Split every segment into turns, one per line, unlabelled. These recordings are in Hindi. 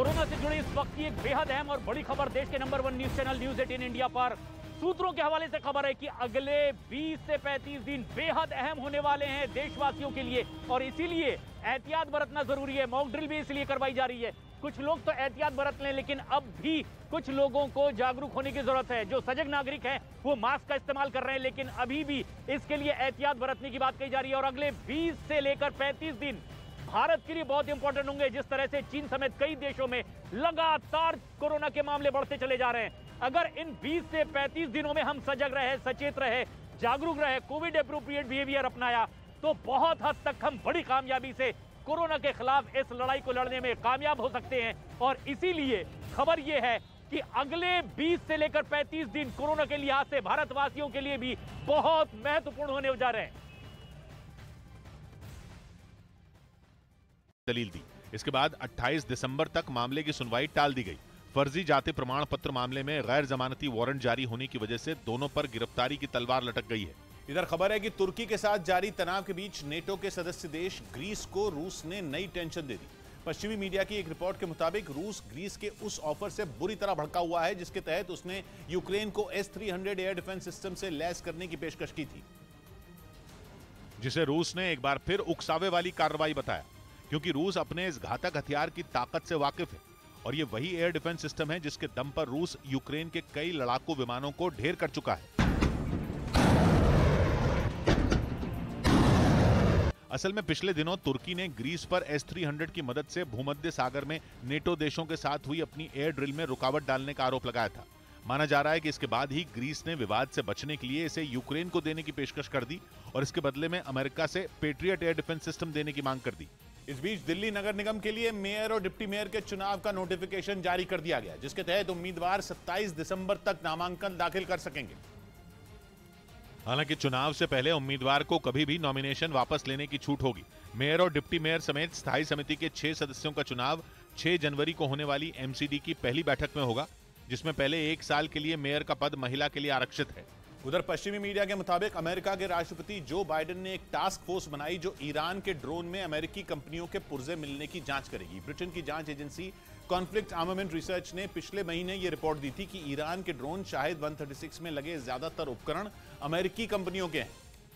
कोरोना से जुड़ी इस वक्त की एक बेहद अहम और बड़ी खबर देश के number 1 news channel news 18 India पर सूत्रों के हवाले से खबर है कि अगले 20 से 35 दिन बेहद अहम होने वाले हैं देशवासियों के लिए और इसीलिए एहतियात बरतना जरूरी है। मॉक ड्रिल भी इसलिए करवाई जा रही है। कुछ लोग तो एहतियात बरत लें, लेकिन अब भी कुछ लोगों को जागरूक होने की जरूरत है। जो सजग नागरिक हैं वो मास्क का इस्तेमाल कर रहे हैं, लेकिन अभी भी इसके लिए एहतियात बरतने की बात कही जा रही है। और अगले 20 से लेकर 35 दिन भारत के लिए बहुत इंपॉर्टेंट होंगे। जिस तरह से चीन समेत कई देशों में लगातार कोरोना के मामले बढ़ते चले जा रहे हैं, अगर इन 20 से 35 दिनों में हम सजग रहे, सचेत रहे, जागरूक रहे, कोविड एप्रोप्रिएट बिहेवियर अपनाया, तो बहुत हद तक हम बड़ी कामयाबी से कोरोना के खिलाफ इस लड़ाई को लड़ने में कामयाब हो सकते हैं। और इसीलिए खबर यह है कि अगले 20 से लेकर 35 दिन कोरोना के लिहाज से भारतवासियों के लिए भी बहुत महत्वपूर्ण होने जा रहे हैं।
दलील दी। इसके बाद 28 दिसंबर तक मामले की सुनवाई टाल दी गई। फर्जी जाति प्रमाण पत्र मामले में गैर जमानती वारंट जारी होने की वजह से दोनों पर गिरफ्तारी की तलवार लटक गई है।
इधर खबर है कि तुर्की के साथ जारी तनाव के बीच नेटो के सदस्य देश ग्रीस को रूस ने नई टेंशन दे दी। पश्चिमी मीडिया की एक रिपोर्ट के मुताबिक रूस ग्रीस के उस ऑफर से बुरी तरह भड़का हुआ है जिसके तहत उसने यूक्रेन को S-300 एयर डिफेंस सिस्टम से लैस करने की पेशकश की थी,
जिसे रूस ने एक बार फिर उकसावे वाली कार्रवाई बताया, क्योंकि रूस अपने इस घातक हथियार की ताकत से वाकिफ है और ये वही एयर डिफेंस सिस्टम है जिसके दम पर रूस यूक्रेन के कई लड़ाकू विमानों को ढेर कर चुका है। असल में पिछले दिनों तुर्की ने ग्रीस पर S-300 की मदद से भूमध्य सागर में नेटो देशों के साथ हुई अपनी एयर ड्रिल में रुकावट डालने का आरोप लगाया था। माना जा रहा है कि इसके बाद ही ग्रीस ने विवाद से बचने के लिए इसे यूक्रेन को देने की पेशकश कर दी और इसके बदले में अमेरिका से पेट्रियट एयर डिफेंस सिस्टम देने की मांग कर दी।
इस बीच दिल्ली नगर निगम के लिए मेयर और डिप्टी मेयर के चुनाव का नोटिफिकेशन जारी कर दिया गया, जिसके तहत उम्मीदवार 27 दिसंबर तक नामांकन दाखिल कर सकेंगे।
हालांकि चुनाव से पहले उम्मीदवार को कभी भी नॉमिनेशन वापस लेने की छूट होगी। मेयर और डिप्टी मेयर समेत स्थायी समिति के 6 सदस्यों का चुनाव 6 जनवरी को होने वाली MCD की पहली बैठक में होगा, जिसमें पहले 1 साल के लिए मेयर का पद महिला के लिए आरक्षित है।
उधर पश्चिमी मीडिया के मुताबिक अमेरिका के राष्ट्रपति जो बाइडेन ने एक टास्क फोर्स बनाई जो ईरान के ड्रोन में अमेरिकी कंपनियों के पुर्जे मिलने की जांच करेगी। ब्रिटेन की जांच एजेंसी कॉन्फ्लिक्ट आर्मामेंट रिसर्च ने पिछले महीने यह रिपोर्ट दी थी कि ईरान के ड्रोन शाहिद 136 में लगे ज्यादातर उपकरण अमेरिकी कंपनियों के हैं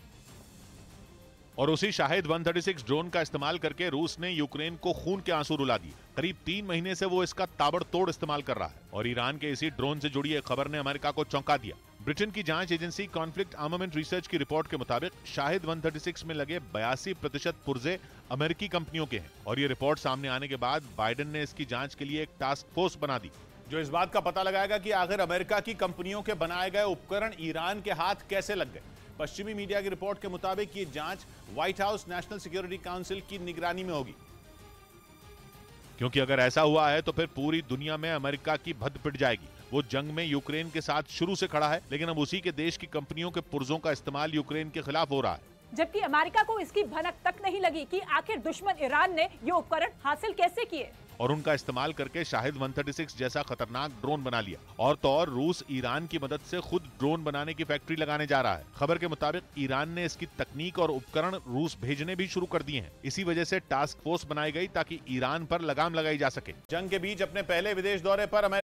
और उसी शाहिद 136 ड्रोन का इस्तेमाल करके रूस ने यूक्रेन को खून के आंसू रुला दिए। करीब 3 महीने से वो इसका ताबड़तोड़ इस्तेमाल कर रहा है और ईरान के इसी ड्रोन से जुड़ी एक खबर ने अमेरिका को चौंका दिया। ब्रिटेन की जांच एजेंसी कॉन्फ्लिक्ट आर्मामेंट रिसर्च की रिपोर्ट के मुताबिक शाहिद 136 में लगे 82% पुर्जे अमेरिकी कंपनियों के हैं और ये रिपोर्ट सामने आने के बाद बाइडेन ने इसकी जांच के लिए एक टास्क फोर्स बना दी,
जो इस बात का पता लगाएगा कि आखिर अमेरिका की कंपनियों के बनाए गए उपकरण ईरान के हाथ कैसे लग गए। पश्चिमी मीडिया की रिपोर्ट के मुताबिक ये जांच White House National Security Council की निगरानी में होगी,
क्योंकि अगर ऐसा हुआ है तो फिर पूरी दुनिया में अमेरिका की भद्द पिट जाएगी। वो जंग में यूक्रेन के साथ शुरू से खड़ा है, लेकिन अब उसी के देश की कंपनियों के पुर्जों का इस्तेमाल यूक्रेन के खिलाफ हो रहा है,
जबकि अमेरिका को इसकी भनक तक नहीं लगी कि आखिर दुश्मन ईरान ने ये उपकरण हासिल कैसे किए
और उनका इस्तेमाल करके शाहिद 136 जैसा खतरनाक ड्रोन बना लिया। और तो और रूस ईरान की मदद से खुद ड्रोन बनाने की फैक्ट्री लगाने जा रहा है। खबर के मुताबिक ईरान ने इसकी तकनीक और उपकरण रूस भेजने भी शुरू कर दिए हैं। इसी वजह से टास्क फोर्स बनाई गई ताकि ईरान पर लगाम लगाई जा सके।
जंग के बीच अपने पहले विदेश दौरे पर